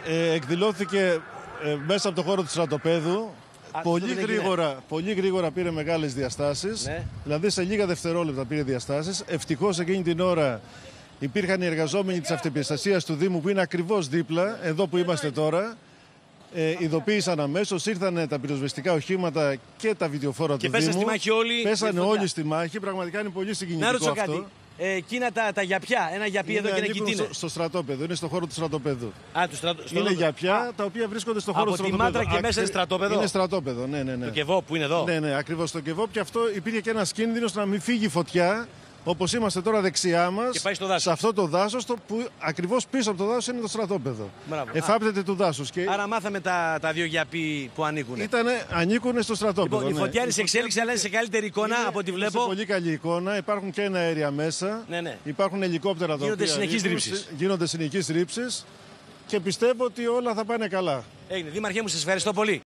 εκδηλώθηκε μέσα από το χώρο του στρατοπέδου. Πολύ γρήγορα πήρε μεγάλες διαστάσεις. Ναι. Δηλαδή σε λίγα δευτερόλεπτα πήρε διαστάσεις. Ευτυχώς εκείνη την ώρα υπήρχαν οι εργαζόμενοι της αυτοεπιστασίας του Δήμου που είναι ακριβώς δίπλα, εδώ που είμαστε τώρα. Ειδοποίησαν αμέσως, ήρθαν τα πυροσβεστικά οχήματα και τα βιντεοφόρα του Δήμου. Και πέσανε στη μάχη όλοι. Πέσανε όλοι στη μάχη. Πραγματικά είναι πολύ συγκινητικό αυτό. Να ρωτήσω κάτι. Εκείνα τα γιαπιά, ένα γιαπί εδώ και ένα κοιτίνε. Στο στρατόπεδο, είναι στο χώρο του στρατοπέδου. Είναι γιαπιά τα οποία βρίσκονται στο χώρο του στρατοπέδου. Από τη Μάτρα και μέσα είναι στρατόπεδο. Είναι στρατόπεδο, ναι. Το Κεβόπ που είναι εδώ. Ναι, ακριβώς το Κεβόπ. Και αυτό υπήρχε και ένας κίνδυνος να μην φύγει φωτιά. Όπως είμαστε τώρα δεξιά μας, και πάει στο δάσος. σε αυτό το δάσος, που ακριβώς πίσω από το δάσος είναι το στρατόπεδο. Εφάπτεται του δάσους. Και... Άρα μάθαμε τα δύο γιαπί που ανήκουν. Ανήκουν στο στρατόπεδο. Λοιπόν, η φωτιά είναι σε εξέλιξη, αλλά είναι σε καλύτερη εικόνα από ό,τι βλέπω. Είναι σε πολύ καλή εικόνα. Υπάρχουν και ένα αέρια μέσα. Ναι. Υπάρχουν ελικόπτερα τα οποία γίνονται συνεχείς ρήψεις. Και πιστεύω ότι όλα θα πάνε καλά. Έγινε. Δήμαρχέ μου, σας ευχαριστώ πολύ.